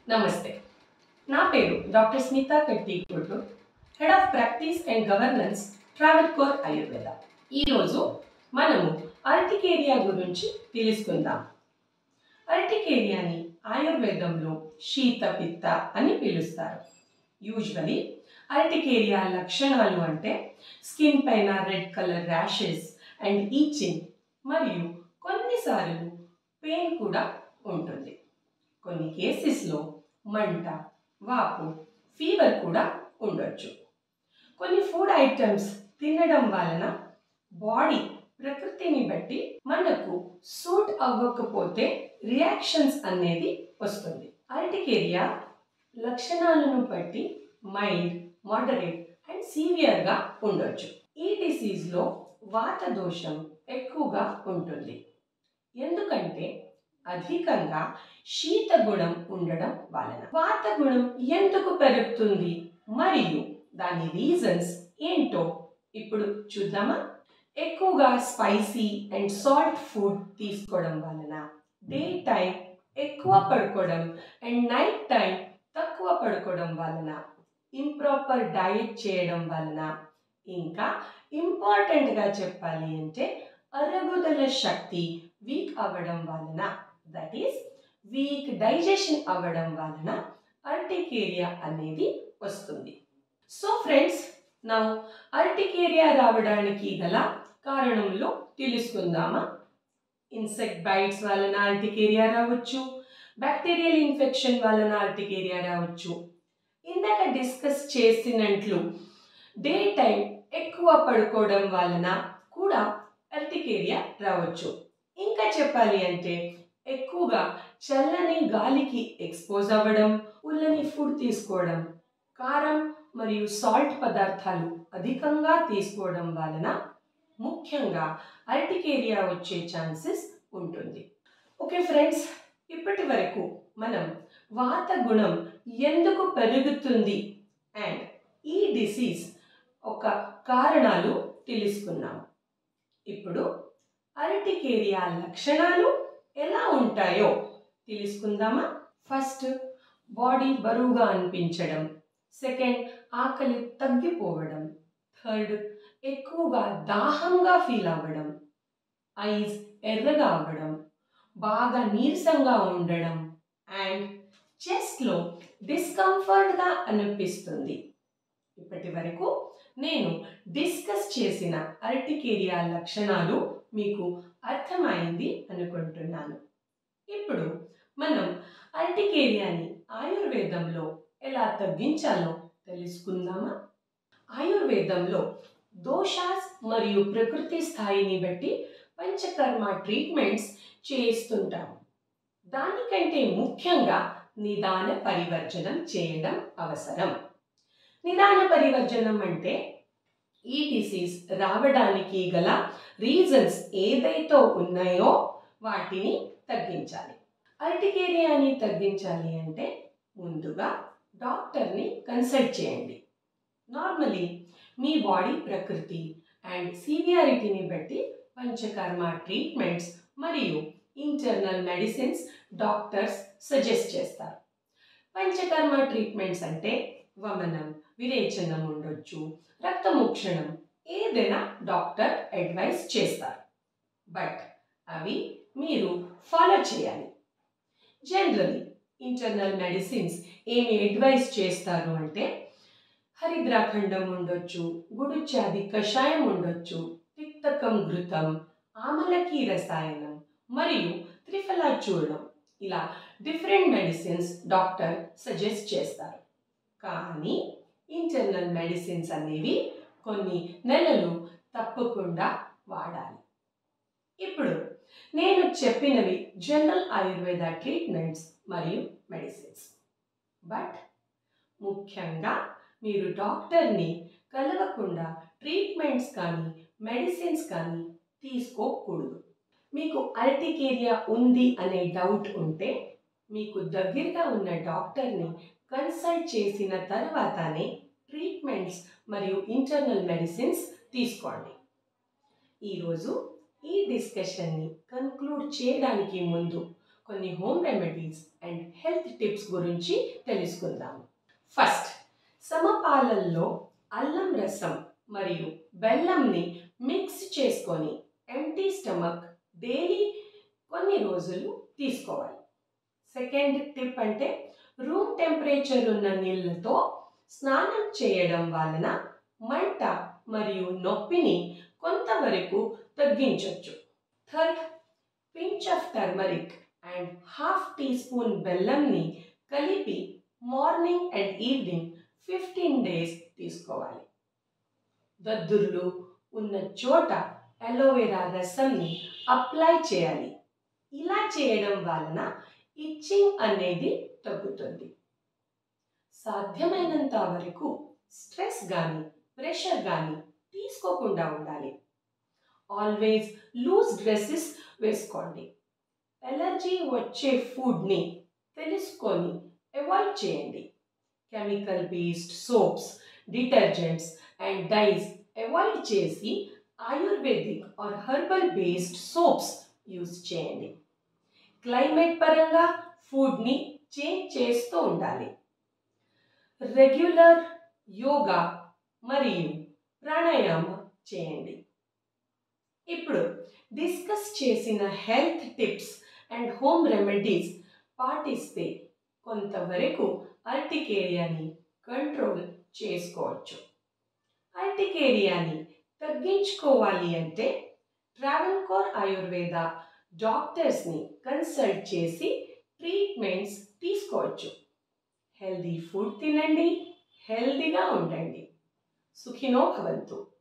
నమస్తే. నా పేరు doctor Smita Kattikotu, head of practice and governance travel core Ayurveda. ఈరోజు మనము అర్టికేరియా గురించి తెలుసుకుందాం. అర్టికేరియాని ఆయుర్వేదంలో శీత పిత్త అని పిలుస్తారు. యూజువలీ అర్టికేరియా లక్షణాలు అంటే స్కిన్ పైన red colour rashes and itching మరియు కొన్నిసార్లు పెయిన్ కూడా ఉంటుంది. కొన్ని కేసెస్లో మంట, వాపు, ఫీవర్ కూడా ఉండొచ్చు. కొన్ని ఫుడ్ ఐటమ్స్ తినడం వలన బాడీ ప్రకృతిని బట్టి మనకు సూట్ అవ్వకపోతే రియాక్షన్స్ అనేది వస్తుంది. అర్టికేరియా లక్షణాలను బట్టి మైల్డ్, మోడరేట్ అండ్ సివియర్గా ఉండొచ్చు. ఈ డిసీజ్లో వాత దోషం ఎక్కువగా ఉంటుంది. ఎందుకంటే అధికంగా శీత గుణం ఉండడం వలన. వాత గుణం ఎందుకు పెరుగుతుంది మరియు దాని రీజన్స్ ఏంటో ఇప్పుడు చూద్దామా. ఎక్కువగా స్పైసీ అండ్ సాల్ట్ ఫుడ్ తీసుకోవడం వలన, డే టైం ఎక్కువ పడుకోవడం అండ్ నైట్ టైం తక్కువ పడుకోవడం వలన, ఇంప్రాపర్ డయట్ చేయడం వలన, ఇంకా ఇంపార్టెంట్గా చెప్పాలి అంటే అరుగుదల శక్తి వీక్ అవ్వడం వలన, దట్ ఈస్ వీక్ డైజెషన్ అవ్వడం వలన అర్టికేరియా అనేది వస్తుంది. సో ఫ్రెండ్స్, నౌ అర్టికేరియా రావడానికి గల కారణంలో తెలుసుకుందామా. ఇన్సెక్ట్ బైట్స్ వలన అర్టికేరియా రావచ్చు, బ్యాక్టీరియల్ ఇన్ఫెక్షన్ వలన అర్టికేరియా రావచ్చు. ఇందాక డిస్కస్ చేసినట్లు డే టైం ఎక్కువ పడుకోవడం వలన కూడా అర్టికేరియా రావచ్చు. ఇంకా చెప్పాలి అంటే ఎక్కువగా చల్లని గాలికి ఎక్స్పోజ్ అవ్వడం, ఉల్లని ఫుడ్ తీసుకోవడం, కారం మరియు సాల్ట్ పదార్థాలు అధికంగా తీసుకోవడం వలన ముఖ్యంగా అర్టికేరియా వచ్చే ఛాన్సెస్ ఉంటుంది. ఓకే ఫ్రెండ్స్, ఇప్పటి వరకు మనం వాత గుణం ఎందుకు పెరుగుతుంది అండ్ ఈ డిసీజ్ ఒక కారణాలు తెలుసుకున్నాం. ఇప్పుడు అర్టికేరియా లక్షణాలు ఎలా ఉంటాయో తెలుసుకుందామా. ఫస్ట్, బాడీ బరువుగా అనిపించడం. సెకండ్, ఆకలి తగ్గిపోవడం. థర్డ్, ఎక్కువగా దాహంగా ఫీల్ అవ్వడం. ఐస్ ఎర్రగా అవ్వడం, బాగా నీరసంగా ఉండడం అండ్ చెస్ట్లో డిస్కంఫర్ట్గా అనిపిస్తుంది. ఇప్పటి వరకు నేను డిస్కస్ చేసిన అర్టికేరియా లక్షణాలు మీకు అర్థమైంది అనుకుంటున్నాను. ఇప్పుడు మనం అర్టికేరియాని ఆయుర్వేదంలో ఎలా తగ్గించాలో తెలుసుకుందామా. ఆయుర్వేదంలో దోషాస్ మరియు ప్రకృతి స్థాయిని బట్టి పంచకర్మ ట్రీట్మెంట్స్ చేస్తుంటాము. దానికంటే ముఖ్యంగా నిదాన పరివర్జనం చేయడం అవసరం. నిదాన పరివర్జనం అంటే ఈ డిసీజ్ రావడానికి గల రీజన్స్ ఏదైతే ఉన్నాయో వాటిని తగ్గించాలి. అర్టికేరియాని తగ్గించాలి అంటే ముందుగా డాక్టర్ని కన్సల్ట్ చేయండి. నార్మలీ మీ బాడీ ప్రకృతి అండ్ సివియారిటీని బట్టి పంచకర్మ ట్రీట్మెంట్స్ మరియు ఇంటర్నల్ మెడిసిన్స్ డాక్టర్స్ సజెస్ట్ చేస్తారు. పంచకర్మ ట్రీట్మెంట్స్ అంటే వమనం, విరేచనం ఉండొచ్చు, రక్తమోక్షణం, ఏదైనా డాక్టర్ అడ్వైస్ చేస్తారు. బట్ అవి మీరు ఫాలో చేయాలి. జనరలీ ఇంటర్నల్ మెడిసిన్స్ ఏమి అడ్వైస్ చేస్తారు అంటే హరిద్రాఖండం ఉండొచ్చు, గుడుచాది కషాయం ఉండొచ్చు, తిక్తకం ఘృతం, ఆమలకి రసాయనం మరియు త్రిఫలా చూర్ణం, ఇలా డిఫరెంట్ మెడిసిన్స్ డాక్టర్ సజెస్ట్ చేస్తారు. కానీ ఇంటర్నల్ మెడిసిన్స్ అనేవి కొన్ని నెలలు తప్పకుండా వాడాలి. ఇప్పుడు నేను చెప్పినవి జనరల్ ఆయుర్వేద ట్రీట్మెంట్స్ మరియు మెడిసిన్స్. బట్ ముఖ్యంగా మీరు డాక్టర్ని కలవకుండా ట్రీట్మెంట్స్ కానీ మెడిసిన్స్ కానీ తీసుకోకూడదు. మీకు అర్టికేరియా ఉంది అనే డౌట్ ఉంటే మీకు దగ్గరగా ఉన్న డాక్టర్ని కన్సల్ట్ చేసిన తర్వాతనే ట్రీట్మెంట్స్ మరియు ఇంటర్నల్ మెడిసిన్స్ తీసుకోండి. ఈరోజు ఈ డిస్కషన్ని కన్క్లూడ్ చేయడానికి ముందు కొన్ని home remedies and health tips గురించి తెలుసుకుందాం. ఫస్ట్, సమపాలల్లో అల్లం రసం మరియు బెల్లంని మిక్స్ చేసుకొని ఎంటీ స్టమక్ డైలీ కొన్ని రోజులు తీసుకోవాలి. సెకండ్ టిప్ అంటే రూమ్ టెంపరేచర్ ఉన్న నీళ్ళతో స్నానం చేయడం వలన మంట మరియు నొప్పిని కొంతవరకు తగ్గించవచ్చు. Third, pinch of turmeric and half teaspoon బెల్లంని కలిపి మార్నింగ్ అండ్ ఈవినింగ్ 15 డేస్ తీసుకోవాలి. దద్దుర్లు ఉన్న చోట అలోవెరా రసంని అప్లై చేయాలి. ఇలా చేయడం వలన ఇచ్చింగ్ అనేది తగ్గుతుంది. సాధ్యమైనంత వరకు స్ట్రెస్ కానీ ప్రెషర్ కానీ తీసుకోకుండా ఉండాలి. ఆల్వేస్ లూజ్ డ్రెస్సెస్ వేసుకోండి. ఎలర్జీ వచ్చే ఫుడ్ని తెలుసుకొని అవాయిడ్ చేయండి. Chemical based soaps, detergents and dyes avoid చేసి ayurvedic or herbal based soaps use చేయండి. క్లైమేట్ పరంగా ఫుడ్ని చేంజ్ చేస్తూ ఉండాలి. రెగ్యులర్ యోగా మరియు ప్రాణాయామ చేయండి. ఇప్పుడు డిస్కస్ చేసిన health tips and home remedies పాటిస్తే కొంతవరకు అర్టికేరియాని కంట్రోల్ చేసుకోవచ్చు. అర్టికేరియాని తగ్గించుకోవాలి అంటే ట్రావెన్కోర్ ఆయుర్వేద డాక్టర్స్ని కన్సల్ట్ చేసి ట్రీట్మెంట్స్ తీసుకోవచ్చు. హెల్దీ ఫుడ్ తినండి, హెల్దీగా ఉండండి. సుఖినో భవంతు.